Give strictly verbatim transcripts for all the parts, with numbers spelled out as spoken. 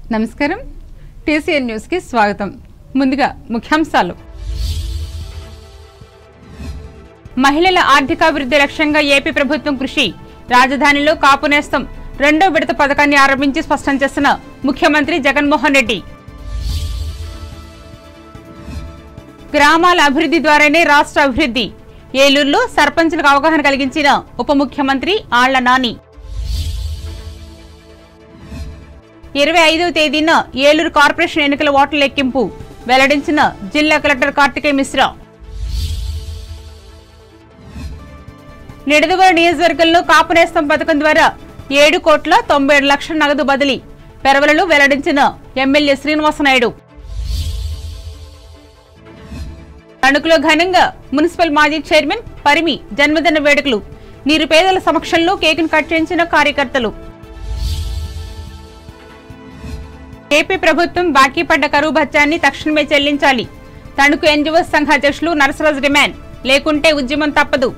నమస్కారం TCN news కి స్వాగతం ముందుగా ముఖ్యాంశాలు మహిళల ఆర్థికాభివృద్ధి లక్ష్యంగా ఏపీ ప్రభుత్వం కృషి రాజధానిలో కాపు నేస్తం రెండో విడత పథకాన్ని ఆరంభించి స్పష్టం చేసిన ముఖ్యమంత్రి జగన్మోహన్ రెడ్డి గ్రామాల అభివృద్ధి ద్వారానే రాష్ట్ర అభివృద్ధి ఏలూరులో సర్పంచులకు అవగాహన కలిగించిన ఉప ముఖ్యమంత్రి ఆళ్ల నాని ఇరవై ఐదవ తేదీన ఏలూరు కార్పొరేషన్ ఎన్నికల ఓట్ల లెక్కింపు వెల్లడించిన జిల్లా కలెక్టర్ కార్తికేయ మిశ్రా నిడదవోలు నియోజకవర్గంలో కాపు నేస్తం పథకం ద్వారా ఏడు కోట్ల తొంభై ఏడు లక్షల నగదు బదిలీ పెరవలలో వెల్లడించిన ఎమ్మెల్యే శ్రీనివాసనాయుడు తణుకులో ఘనంగా మున్సిపల్ మాజీ చైర్మన్ పరిమి జన్మదిన వేడుకలు నిరుపేదల సమక్షంలో కేకును కట్ చేయించిన కార్యకర్తలు ఏపీ ప్రభుత్వం బాకీ పడ్డ కరువు భత్యాన్ని తక్షణమే చెల్లించాలి తణుకు ఎన్జీఓ సంఘ అధ్యక్షులు నరసరాజు డిమాండ్ లేకుంటే ఉద్యమం తప్పదు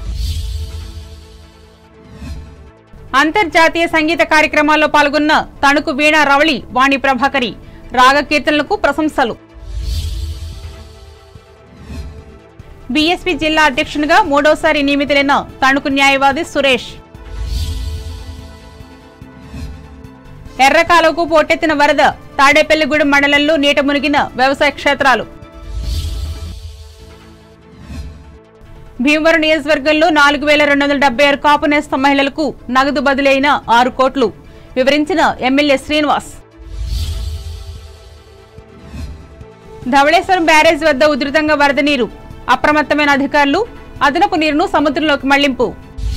అంతర్జాతీయ సంగీత కార్యక్రమాల్లో పాల్గొన్న తణుకు వీణా రవళి వాణి ప్రభాకరి రాగ కీర్తనలకు ప్రశంసలు బీఎస్పీ జిల్లా అధ్యక్షునిగా మూడోసారి నియమితులైన తణుకు న్యాయవాది సురేష్ ఎర్రకాలువకు పోటెత్తిన వరద తాడేపల్లిగూడెం మండలంలో నీట మునిగిన వ్యవసాయ క్షేత్రాలు భీమవరం నియోజకవర్గంలో నాలుగు వేల రెండు వందల డెబ్బై ఆరు కాపు నేస్తం మహిళలకు నగదు బదిలీ అయిన ఆరు కోట్లు వివరించిన ఎమ్మెల్యే శ్రీనివాస్ ధవళేశ్వరం బ్యారేజ్ వద్ద ఉధృతంగా వరద నీరు అప్రమత్తమైన అధికారులు అదనపు నీరును సముద్రంలోకి మళ్లింపు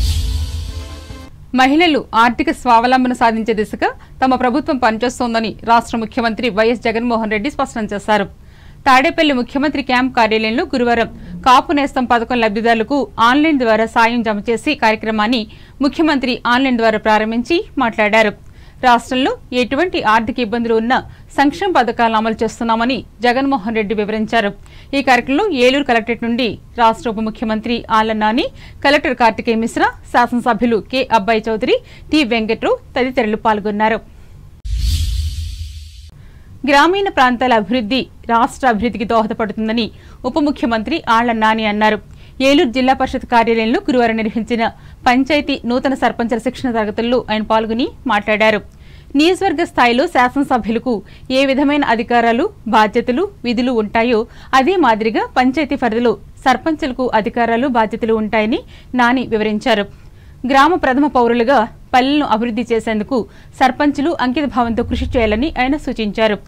మహిళలు ఆర్థిక స్వావలంబన సాధించే దిశగా తమ ప్రభుత్వం పనిచేస్తోందని రాష్ట్ర ముఖ్యమంత్రి వైఎస్ జగన్మోహన్ రెడ్డి స్పష్టం చేశారు. తాడేపల్లి ముఖ్యమంత్రి క్యాంప్ కార్యాలయంలో గురువారం కాపు నేస్తం పథకం లబ్ధిదారులకు ఆన్లైన్ ద్వారా సాయం జమ చేసి కార్యక్రమాన్ని ముఖ్యమంత్రి ఆన్లైన్ ద్వారా ప్రారంభించి మాట్లాడారు. రాష్ట్రంలో ఎటువంటి ఆర్థిక ఇబ్బందులు ఉన్నా సంక్షేమ పథకాలను అమలు చేస్తున్నామని జగన్మోహన్ రెడ్డి వివరించారు. ఈ కార్యక్రమంలో ఏలూరు కలెక్టరేట్ నుండి రాష్ట్ర ఉప ముఖ్యమంత్రి ఆళ్ల నాని, కలెక్టర్ కార్తికేయ మిశ్రా, శాసనసభ్యులు కె అబ్బాయి చౌదరి, టి వెంకట్రావు తదితరులు పాల్గొన్నారు. గ్రామీణ ప్రాంతాల అభివృద్ధి రాష్ట్ర అభివృద్ధికి దోహదపడుతుందని ఉప ముఖ్యమంత్రి ఆళ్ల నాని అన్నారు. ఏలూరు జిల్లా పరిషత్ కార్యాలయంలో గురువారం నిర్వహించిన పంచాయతీ నూతన సర్పంచుల శిక్షణ తరగతుల్లో ఆయన పాల్గొని మాట్లాడారు. నియోజకవర్గ స్థాయిలో శాసనసభ్యులకు ఏ విధమైన అధికారాలు, బాధ్యతలు, విధులు ఉంటాయో అదే మాదిరిగా పంచాయతీ పరిధిలో సర్పంచులకు అధికారాలు, బాధ్యతలు ఉంటాయని నాని వివరించారు. గ్రామ ప్రథమ పౌరులుగా పల్లెలను అభివృద్ధి చేసేందుకు సర్పంచులు అంకిత భావంతో కృషి చేయాలని ఆయన సూచించారు.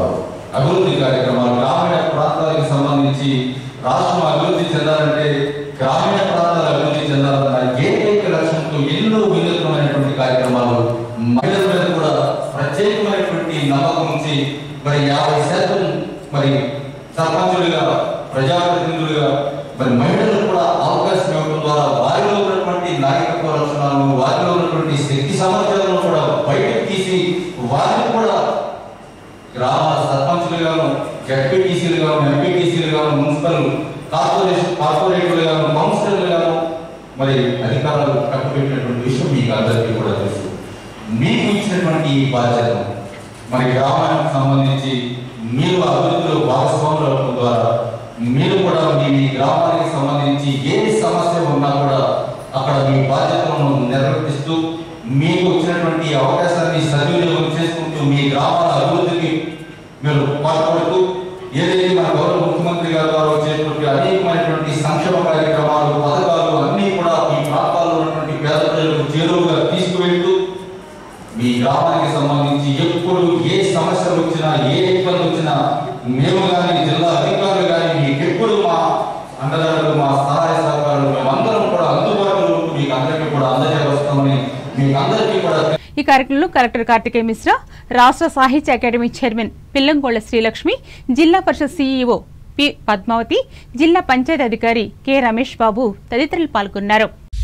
రాష్ట్రం అభివృద్ధి చెందాలంటే గ్రామీణ ప్రాంతాల అభివృద్ధి చెందాలన్న ఏకైక లక్ష్యంతో ఎన్నో వినూత్నమైనటువంటి కార్యక్రమాలు మహిళల మీద కూడా ప్రత్యేకమైనటువంటి నమ్మకం ఉంచి మరి యాభై శాతం మరి సర్పంచులుగా, ప్రజాప్రతినిధులుగా మరి మహిళలకు కూడా అవకాశం ఇవ్వడం ద్వారా వారిలో ఉన్నటువంటి నాయకత్వ లక్షణాలను, వారిలో ఉన్నటువంటి శక్తి సామర్థ్యాలను కూడా బయటకు తీసి వారిని కూడా గ్రామ సర్పంచులుగాను, జడ్పీటీసీలుగాను, ఎంపీటీసీలుగాను, మున్సిపల్ కార్పొరేషన్ కార్పొరేటర్లుగాను, కౌన్సిలర్లుగాను మరి అధికారులు కట్టుబెట్టినటువంటి విషయం మీకు అందరికీ కూడా తెలుసు. మీకు ఇచ్చినటువంటి ఈ బాధ్యత మరి గ్రామానికి సంబంధించి మీరు అభివృద్ధిలో భాగస్వాములు అవడం ద్వారా మీరు కూడా మీ గ్రామానికి సంబంధించి ఏ సమస్య ఉన్నా కూడా అక్కడ మీ బాధ్యతలను నిర్వర్తిస్తూ మీకు వచ్చినటువంటి అవకాశాన్ని సద్వినియోగం చేసుకుంటూ మీ గ్రామాల అభివృద్ధికి మీరు పాల్పడుతూ ఏదైతే మన గౌరవ ముఖ్యమంత్రి గారు ద్వారా వచ్చేటువంటి అనేకమైనటువంటి సంక్షేమ కార్యక్రమాలు, పథకాలు అన్నీ కూడా మీ ప్రాంతాల్లో ఉన్నటువంటి పేద ప్రజలకు చేరువుగా తీసుకువెళ్తూ మీ గ్రామానికి సంబంధించి ఎప్పుడు ఏ సమస్యలు వచ్చినా, ఏ ఇబ్బంది వచ్చినా మేము కానీ జిల్లా అధికారులు కానీ మీకు ఎప్పుడు మా అండదారులు, మా సహాయ సహకారులు మేమందరం కూడా అందుబాటులో మీకు అందరికీ కూడా అందజేస్తామని మీకు అందరికీ కూడా. ఈ కార్యక్రమంలో కలెక్టర్ కార్తికేయ మిశ్రా, రాష్ట్ర సాహిత్య అకాడమీ చైర్మన్ పిల్లంగోళ్ల శ్రీలక్ష్మి, జిల్లా పరిషత్ సీఈఓ పి పద్మావతి, జిల్లా పంచాయతీ అధికారి కె రమేష్ బాబు తదితరులు పాల్గొన్నారు.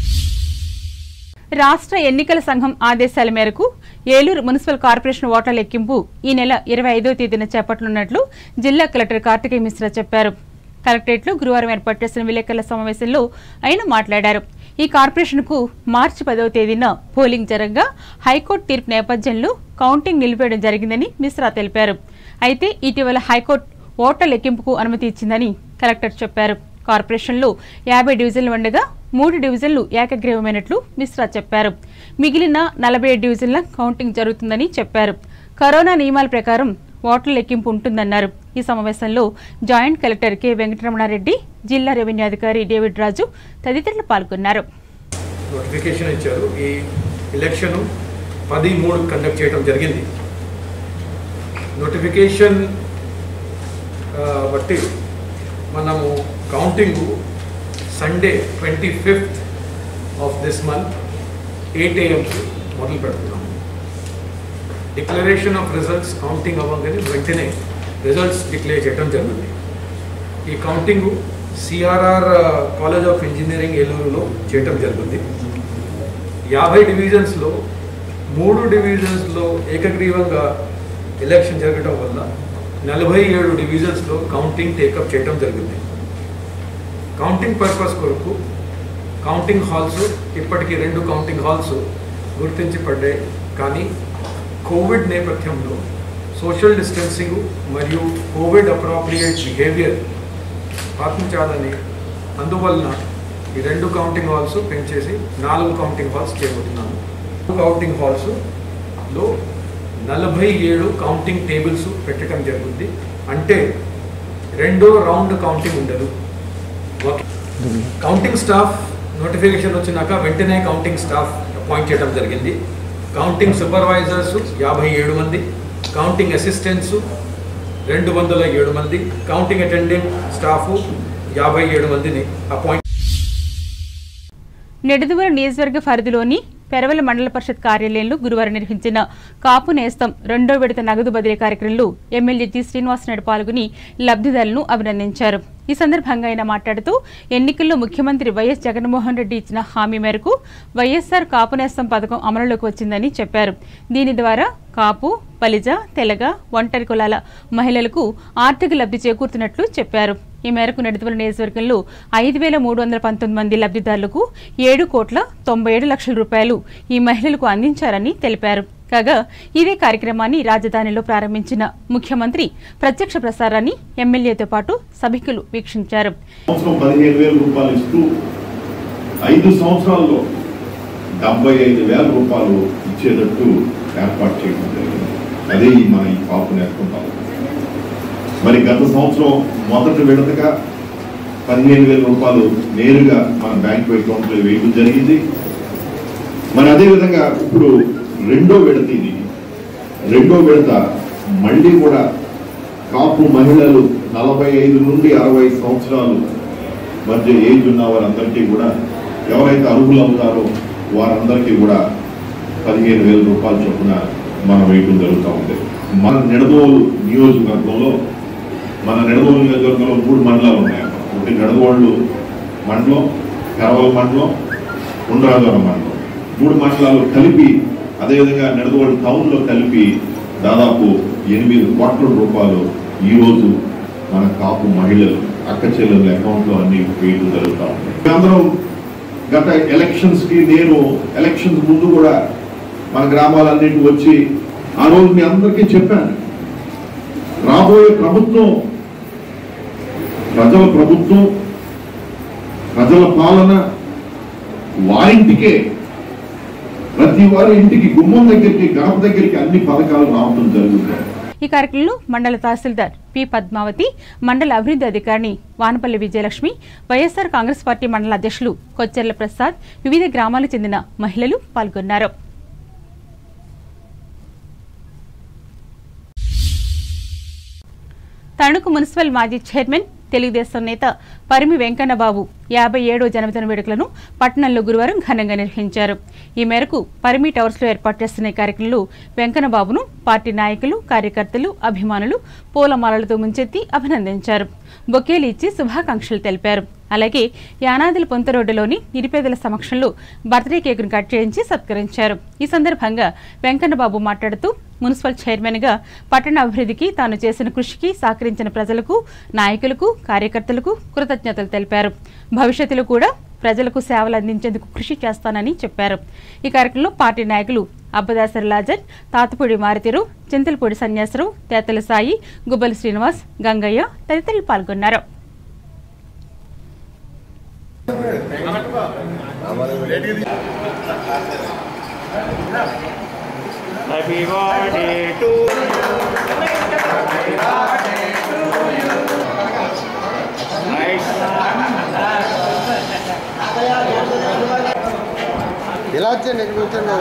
రాష్ట్ర ఎన్నికల సంఘం ఆదేశాల మేరకు ఏలూరు మున్సిపల్ కార్పొరేషన్ ఓట్ల లెక్కింపు ఈ నెల ఇరవై ఐదవ తేదీన చేపట్టనున్నట్లు జిల్లా కలెక్టర్ కార్తికేయ మిశ్రా చెప్పారు. కలెక్టరేట్లో గురువారం ఏర్పాటు చేసిన విలేకరుల సమావేశంలో ఆయన మాట్లాడారు. ఈ కార్పొరేషన్కు మార్చి పదవ తేదీన పోలింగ్ జరగగా హైకోర్టు తీర్పు నేపథ్యంలో కౌంటింగ్ నిలిపేయడం జరిగిందని మిశ్రా తెలిపారు. అయితే ఇటీవల హైకోర్టు ఓట్ల లెక్కింపుకు అనుమతి ఇచ్చిందని కలెక్టర్ చెప్పారు. కార్పొరేషన్లో యాభై డివిజన్లు ఉండగా మూడు డివిజన్లు ఏకగ్రీవమైనట్లు మిశ్రా చెప్పారు. మిగిలిన నలభై ఏడు డివిజన్ల కౌంటింగ్ జరుగుతుందని చెప్పారు. కరోనా నియమాల ప్రకారం ఓట్ల లెక్కింపు ఉంటుందన్నారు. ఈ సమావేశంలో జాయింట్ కలెక్టర్ కె వెంకటరమణారెడ్డి, జిల్లా రెవెన్యూ అధికారి డేవిడ్ రాజు తదితరులు పాల్గొన్నారు. నోటిఫికేషన్ ఇచ్చారు. ఈ ఎలక్షన్ పది మూడు కండక్ట్ చేయడం జరిగింది. నోటిఫికేషన్ బట్టి మనము counting Sunday twenty fifth of this month eight ఏఎంకి మొదలు పెడుతున్నాము. డిక్లరేషన్ ఆఫ్ రిజల్ట్స్ కౌంటింగ్ అవ్వగానే వెంటనే రిజల్ట్స్ డిక్లేర్ చేయడం జరుగుతుంది. ఈ counting CRR college of engineering ఏలూరులో చేయడం జరుగుతుంది. యాభై డివిజన్స్లో మూడు డివిజన్స్లో ఏకగ్రీవంగా ఎలక్షన్ జరగడం వల్ల నలభై ఏడు డివిజన్స్లో కౌంటింగ్ టేకప్ చేయడం జరుగుతుంది. కౌంటింగ్ పర్పస్ కొరకు కౌంటింగ్ హాల్స్ ఇప్పటికీ రెండు కౌంటింగ్ హాల్స్ గుర్తించబడ్డాయి. కానీ కోవిడ్ నేపథ్యంలో సోషల్ డిస్టెన్సింగ్ మరియు కోవిడ్ అప్రాప్రియేట్ బిహేవియర్ పాటించాలని అందువలన ఈ రెండు కౌంటింగ్ హాల్స్ పెంచేసి నాలుగు కౌంటింగ్ హాల్స్ చేయబోతున్నాము. కౌంటింగ్ హాల్స్లో నలభై ఏడు కౌంటింగ్ టేబుల్స్ పెట్టడం జరుగుతుంది. అంటే రెండో రౌండ్ కౌంటింగ్ ఉండదు. కౌంటింగ్ స్టాఫ్ నోటిఫికేషన్ వచ్చినాక వెంటనే కౌంటింగ్ స్టాఫ్ అపాయింట్ చేయడం జరిగింది. కౌంటింగ్ సూపర్వైజర్స్ యాభై ఏడు మంది, కౌంటింగ్ అసిస్టెంట్స్ రెండు వందల ఏడు మంది, కౌంటింగ్ అటెండింగ్ స్టాఫ్ యాభై ఏడు మందిని అపాయింట్. నిడదవోలు నియోజకవర్గ పరిధిలోని పెరవల మండల పరిషత్ కార్యాలయంలో గురువారం నిర్వహించిన కాపు నేస్తం రెండో విడత నగదు బదిలీ కార్యక్రమంలో ఎమ్మెల్యే జి శ్రీనివాసనాయుడు పాల్గొని లబ్ధిదారులను అభినందించారు. ఈ సందర్భంగా ఆయన మాట్లాడుతూ ఎన్నికల్లో ముఖ్యమంత్రి వైఎస్ జగన్మోహన్ రెడ్డి ఇచ్చిన హామీ మేరకు వైఎస్ఆర్ కాపు నేస్తం పథకం అమలులోకి వచ్చిందని చెప్పారు. దీని ద్వారా కాపు, బలిజ, తెలగ, ఒంటరి కులాల మహిళలకు ఆర్థిక లబ్ధి చేకూరుతున్నట్లు చెప్పారు. ఈ మేరకు నిడదవోలు నియోజకవర్గంలో ఐదు వేల మూడు వందల పంతొమ్మిది మంది లబ్ధిదారులకు ఏడు కోట్ల తొంభై ఏడు లక్షల రూపాయలు ఈ మహిళలకు అందించారని తెలిపారు. కాగా ఇదే కార్యక్రమాన్ని రాజధానిలో ప్రారంభించిన ముఖ్యమంత్రి ప్రత్యక్ష ప్రసారాన్ని ఎమ్మెల్యేతో పాటు సభికులు వీక్షించారు. ఐదు సంవత్సరాల్లో డెబ్బై ఐదు వేల రూపాయలు ఇచ్చేటట్టు ఏర్పాటు చేయడం జరిగింది. అదే మన ఈ కాపు నేర్చుకుంటాం. మరి గత సంవత్సరం మొదటి విడతగా పదిహేను వేల రూపాయలు నేరుగా మన బ్యాంకు అకౌంట్లో వేయడం జరిగింది. మరి అదేవిధంగా ఇప్పుడు రెండో విడత ఇది రెండో విడత మళ్ళీ కూడా కాపు మహిళలు నలభై ఐదు నుండి అరవై సంవత్సరాలు మధ్య ఏజ్ ఉన్న వారందరికీ కూడా ఎవరైతే అర్హులు అవుతారో వారందరికీ కూడా పదిహేను వేల రూపాయల చొప్పున మనం వేయడం జరుగుతూ ఉంది. మన నిడదవోలు నియోజకవర్గంలో మన నిడదవోలు నియోజకవర్గంలో మూడు మండలాలు ఉన్నాయి. ఒకటి నిడదవోలు మండలం, పెరవల మండలం, ఉండ్రాజవరం మండలం, మూడు మండలాలు కలిపి అదేవిధంగా నిడదవోలు టౌన్లో కలిపి దాదాపు ఎనిమిది కోట్ల రూపాయలు ఈరోజు మన కాపు మహిళలు అక్క చెల్లెల అకౌంట్లో అన్ని వేయడం జరుగుతూ ఉంది. అందరం గత ఎలక్షన్స్కి నేను ఎలక్షన్స్ ముందు కూడా మన గ్రామాలన్నింటి వచ్చి ఆ రోజు మీ అందరికీ చెప్పాను, రాబోయే ప్రభుత్వం ప్రజల ప్రభుత్వం, ప్రజల పాలన, వారింటికే ప్రతి వారి ఇంటికి గుమ్మం దగ్గరికి గడప దగ్గరికి అన్ని పథకాలు రావడం జరుగుతాయి. ఈ కార్యక్రమంలో మండల తహసీల్దార్ పి పద్మావతి, మండల అభివృద్ధి అధికారిని Vanapalli Vijayalakshmi, YSR Congress party మండల అధ్యక్షులు కొచ్చెర్ల ప్రసాద్, వివిధ గ్రామాలకు చెందిన మహిళలు పాల్గొన్నారు. తణుకు మున్సిపల్ మాజీ చైర్మన్ తెలుగుదేశం నేత పరిమి వెంకన్నబాబు యాభై ఏడో జన్మదిన వేడుకలను పట్టణంలో గురువారం ఘనంగా నిర్వహించారు. ఈ మేరకు పరిమి టవర్స్ లో ఏర్పాటు చేస్తున్న ఈ కార్యక్రమంలో వెంకన్నబాబును పార్టీ నాయకులు, కార్యకర్తలు, అభిమానులు పూలమాలలతో ముంచెత్తి అభినందించారు. బొకేలు ఇచ్చి శుభాకాంక్షలు తెలిపారు. అలాగే యానాదుల పొంత రోడ్డులోని నిరుపేదల సమక్షంలో బర్త్డే కేకును కట్ చేయించి సత్కరించారు. ఈ సందర్భంగా వెంకన్నబాబు మాట్లాడుతూ మున్సిపల్ చైర్మన్గా పట్టణ అభివృద్ధికి తాను చేసిన కృషికి సహకరించిన ప్రజలకు, నాయకులకు, కార్యకర్తలకు కృతజ్ఞతలు తెలిపారు. భవిష్యత్తులో కూడా ప్రజలకు సేవలు అందించేందుకు కృషి చేస్తానని చెప్పారు. ఈ కార్యక్రమంలో పార్టీ నాయకులు అబ్బదాసరి లాజర్, తాతపూడి మారుతీరు, చింతలపూడి సన్యాసరావు, తేతల సాయి, గుబ్బలి శ్రీనివాస్, గంగయ్య తదితరులు పాల్గొన్నారు. Happy birthday to ఇలా వచ్చండి కూర్చోండి.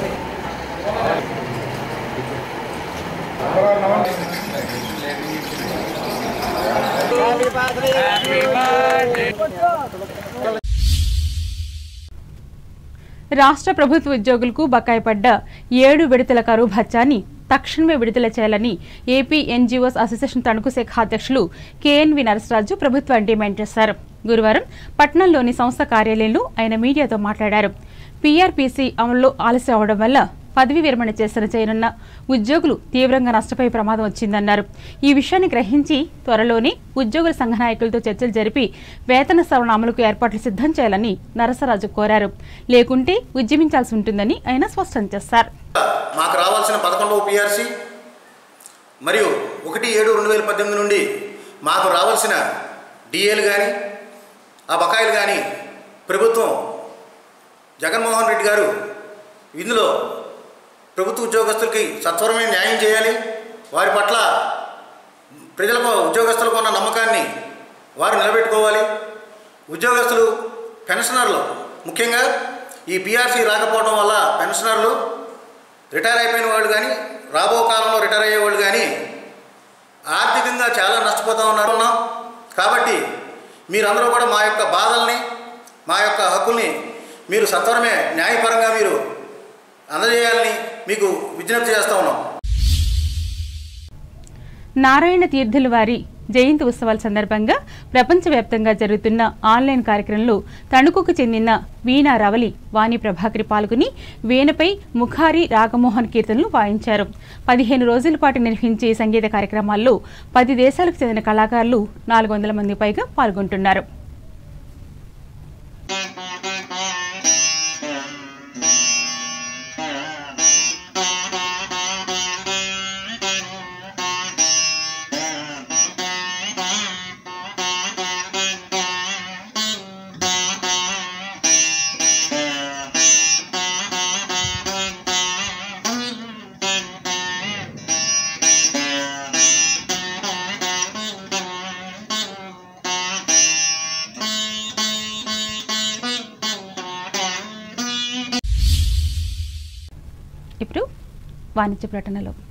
రాష్ట్ర ప్రభుత్వ ఉద్యోగులకు బకాయి పడ్డ ఏడు విడతల కరువు భత్యాన్ని తక్షణమే విడుదల చేయాలని ఏపీ ఎన్జీఓస్ అసోసియేషన్ తణుకు శాఖ అధ్యక్షులు కేఎన్వి నరసరాజు ప్రభుత్వాన్ని డిమాండ్ చేశారు. గురువారం పట్నంలోని సంస్థ కార్యాలయంలో ఆయన మీడియాతో మాట్లాడారు. పీఆర్పీసీ అమలులో ఆలస్యం అవడం వల్ల పదవీ విరమణ చేసిన చేయనున్న ఉద్యోగులు తీవ్రంగా నష్టపోయే ప్రమాదం వచ్చిందన్నారు. ఈ విషయాన్ని గ్రహించి త్వరలోనే ఉద్యోగుల సంఘ నాయకులతో చర్చలు జరిపి వేతన సవరణ అమలుకు ఏర్పాట్లు సిద్ధం చేయాలని నరసరాజు కోరారు. లేకుంటే ఉద్యమించాల్సి ఉంటుందని ఆయన స్పష్టం చేశారు. మాకు రావాల్సిన పదకొండవ పీఆర్సీ మరియు ఒకటి ఏడు రెండు వేల పద్దెనిమిది నుండి మాకు రావాల్సిన డిఏలు కానీ ఆ బకాయిలు కానీ ప్రభుత్వం జగన్మోహన్ రెడ్డి గారు ఇందులో ప్రభుత్వ ఉద్యోగస్తులకి సత్వరమైన న్యాయం చేయాలి. వారి పట్ల ప్రజలకు ఉద్యోగస్తులకు ఉన్న నమ్మకాన్ని వారు నిలబెట్టుకోవాలి. ఉద్యోగస్తులు పెన్షనర్లు ముఖ్యంగా ఈ పీఆర్సీ రాకపోవడం వల్ల పెన్షనర్లు రిటైర్ అయిపోయిన వాళ్ళు కానీ రాబో కాలంలో రిటైర్ అయ్యేవాళ్ళు కానీ ఆర్థికంగా చాలా నష్టపోతూ ఉన్నారు. కాబట్టి మీరందరూ కూడా మా యొక్క బాధల్ని మా యొక్క హక్కుల్ని మీరు సత్వరమే న్యాయపరంగా మీరు అందజేయాలని మీకు విజ్ఞప్తి చేస్తూ ఉన్నాం. నారాయణ తీర్థుల వారి జయంతి ఉత్సవాల సందర్భంగా ప్రపంచవ్యాప్తంగా జరుగుతున్న ఆన్లైన్ కార్యక్రమంలో తణుకుకు చెందిన వీణా రవలి వాణి ప్రభాకరి పాల్గొని వీణపై ముఖారి రాగమోహన్ కీర్తనలు వాయించారు. పదిహేను రోజుల పాటు నిర్వహించే సంగీత కార్యక్రమాల్లో పది దేశాలకు చెందిన కళాకారులు నాలుగు వందల మంది పైగా పాల్గొంటున్నారు. ఇప్పుడు వాణిజ్య ప్రకటనలో